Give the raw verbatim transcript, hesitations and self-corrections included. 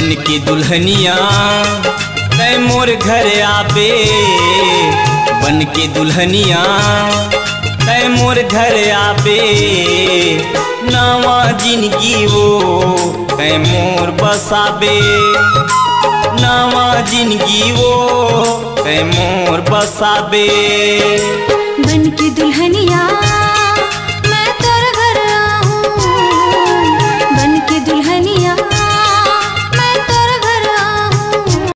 बन के दुल्हनिया तै मोर घर आबे, बन के दुल्हनिया तै मोर घर आबे। नवा जिंदगी वो तै मोर बसाबे, नवा जिंदगी वो तै मोर बसाबे। बन के दुल्हनिया